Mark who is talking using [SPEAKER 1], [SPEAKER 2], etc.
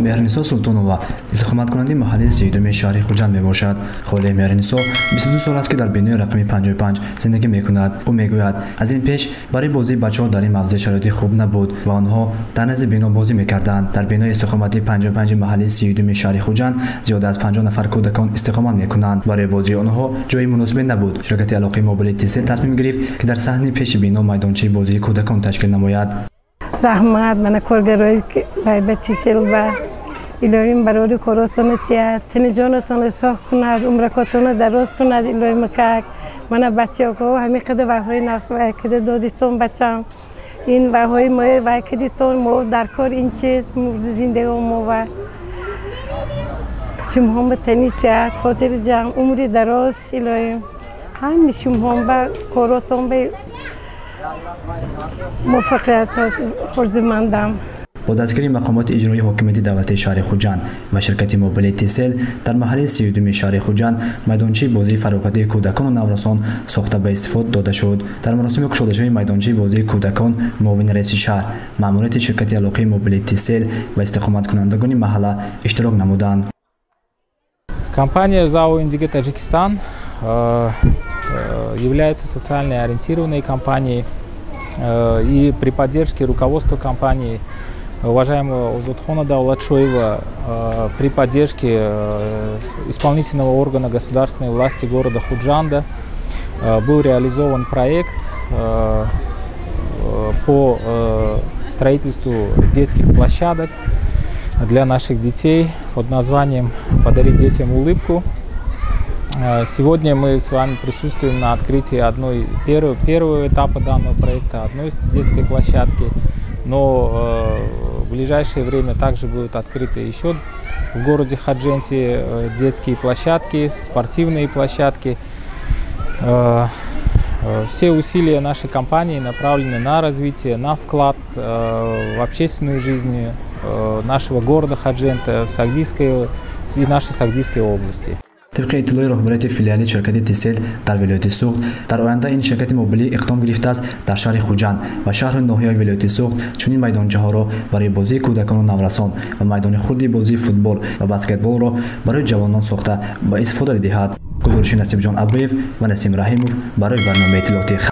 [SPEAKER 1] مهرنسا سلطانова استقامتکننده محلی 32 شهر خوجند میباشد. خاله مهرنسا 22 سال است که در بینای رقم 55 زندگی میکند. او میگوید از این پیش برای بازی بچه‌ها در این موضع شرایط خوب نبود و آنها در نزد بینا بازی میکردند. در بینای استقامتی 55 محلی 32 شهر خوجند زیاد از 50 نفر کودکان استقامت میکنند. برای بازی آنها جای مناسب نبود. شرکت علاقه موبیلیتی تیسل تصمیم گرفت که در صحنه پیش بینا میدانچه بازی کودکان تشکیل نماید.
[SPEAKER 2] رحمت من کارگرای غیبت تیسل و الهی برای کاراتون تیاد تن جانتون ساخت کند عمرکاتون دراز کند الهی مکک من بچه‌ها کو همین قد وهای نقص و کد دادیتون بچم این وهای ما و کدیتون ما در کار این چیز مورد زندگی ما و شما هم به تنیسیت خاطر جمع عمری دراز الهی همین شما هم به کاراتون به موفقیت خورزمندم.
[SPEAKER 1] با دستگیری مقامات اجرایی حاکمیت دولتی شهر خوجند و شرکت موبیلیتی تیسل در محله 32 شهر خوجند میدانچه بازی فراغتی کودکان و نوسان ساخته به استفاده داده شد. در مراسم گشوده‌شوی میدانچه بازی کودکان معاون رئیس شهر ماموریت شرکت علاقه موبیلیتی تیسل و استقامت کنندگان محله اشتراک نمودند.
[SPEAKER 3] Компания ЗАО «Индиго Таджикистан» является социально ориентированной компанией, и при поддержке руководства компании уважаемого Узатхона Даулатшоева, при поддержке исполнительного органа государственной власти города Худжанда был реализован проект по строительству детских площадок для наших детей под названием «Подарить детям улыбку». Сегодня мы с вами присутствуем на открытии первого этапа данного проекта, одной детской площадки, но в ближайшее время также будут открыты еще в городе Хадженте детские площадки, спортивные площадки. Все усилия нашей компании направлены на развитие, на вклад в общественную жизнь нашего города Хаджента и нашей Сагдийской области.
[SPEAKER 1] طبق اطلاع رهبریت فیلیال شرکت تیسل در ولایت سوخت در آینده این شرکت موبیلی اقدام گرفته است در شهر خوجند و شهر ناحیه ولایت سوخت چنین میدانچه ها را برای بازی کودکان و نوسان و میدان خردی بازی فوتبال و بسکتبال را برای جوانان ساخته با استفاده دهد. گزارش نصیب جان ابویف و نسیم رحیموف برای برنامه اطلاعاتی